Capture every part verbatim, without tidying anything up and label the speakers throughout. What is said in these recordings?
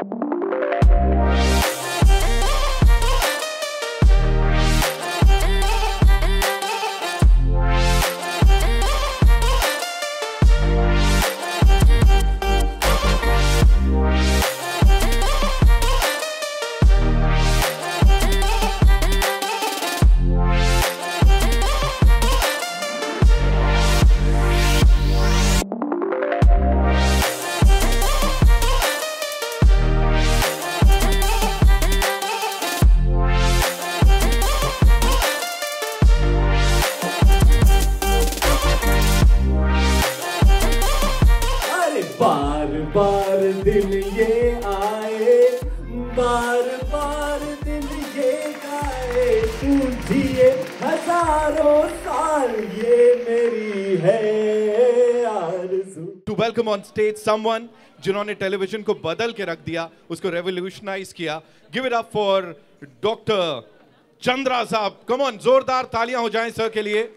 Speaker 1: बार बार दिन ये आए, बार बार दिन ये गाए, तू जिए हजारों साल, ये मेरी है आरज़ू।
Speaker 2: To welcome on stage someone जिन्होंने टेलीविजन को बदल के रख दिया, उसको रेवोल्यूशनाइज किया। Give it up for doctor Chandra साहब। कम ऑन, जोरदार तालियां हो जाएं सर के लिए।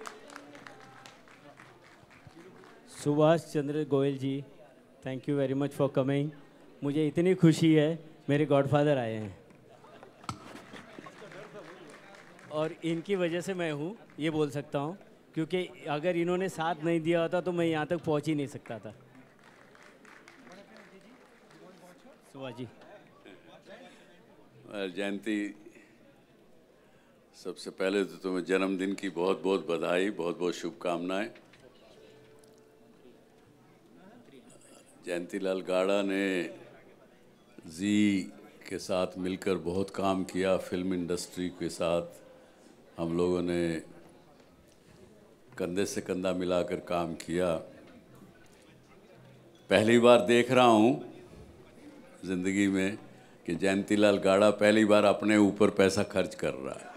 Speaker 3: Subhash Chandra Goyal ji, thank you very much for coming. मुझे इतनी खुशी है, मेरे गॉडफादर आए हैं और इनकी वजह से मैं हूँ, ये बोल सकता हूँ, क्योंकि अगर इन्होंने साथ नहीं दिया होता तो मैं यहाँ तक पहुँच ही नहीं सकता था। सुभाष जी।
Speaker 4: जयंती, सबसे पहले तो तुम्हें जन्मदिन की बहुत बहुत बधाई, बहुत बहुत शुभकामनाएं। जयंतीलाल गाड़ा ने जी के साथ मिलकर बहुत काम किया, फिल्म इंडस्ट्री के साथ हम लोगों ने कंधे से कंधा मिलाकर काम किया। पहली बार देख रहा हूँ ज़िंदगी में कि जयंतीलाल गाड़ा पहली बार अपने ऊपर पैसा खर्च कर रहा है।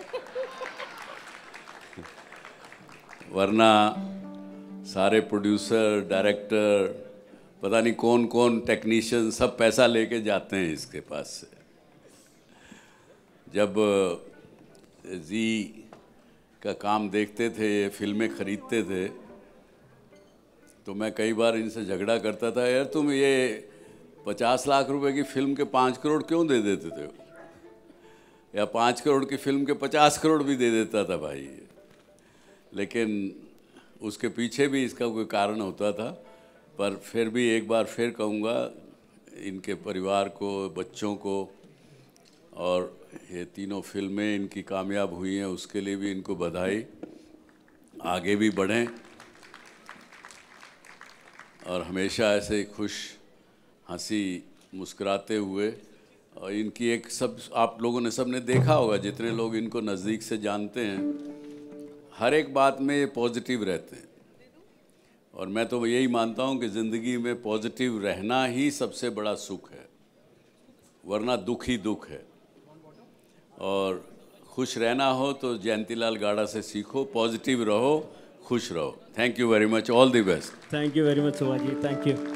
Speaker 4: वरना सारे प्रोड्यूसर, डायरेक्टर, पता नहीं कौन कौन टेक्नीशियन सब पैसा लेके जाते हैं इसके पास से। जब जी का काम देखते थे, ये फिल्में खरीदते थे, तो मैं कई बार इनसे झगड़ा करता था, यार तुम ये पचास लाख रुपए की फिल्म के पाँच करोड़ क्यों दे देते थे, या पाँच करोड़ की फिल्म के पचास करोड़ भी दे देता था भाई। लेकिन उसके पीछे भी इसका कोई कारण होता था। पर फिर भी एक बार फिर कहूँगा, इनके परिवार को, बच्चों को, और ये तीनों फिल्में इनकी कामयाब हुई हैं, उसके लिए भी इनको बधाई। आगे भी बढ़ें और हमेशा ऐसे खुश, हंसी, मुस्कुराते हुए। और इनकी एक, सब आप लोगों ने सब ने देखा होगा, जितने लोग इनको नज़दीक से जानते हैं, हर एक बात में ये पॉजिटिव रहते हैं। और मैं तो यही मानता हूँ कि ज़िंदगी में पॉजिटिव रहना ही सबसे बड़ा सुख है, वरना दुख ही दुख है। और खुश रहना हो तो जयंतीलाल गाड़ा से सीखो, पॉजिटिव रहो, खुश रहो। Thank you very much, all the best.
Speaker 3: Thank you very much Subhash ji, thank you.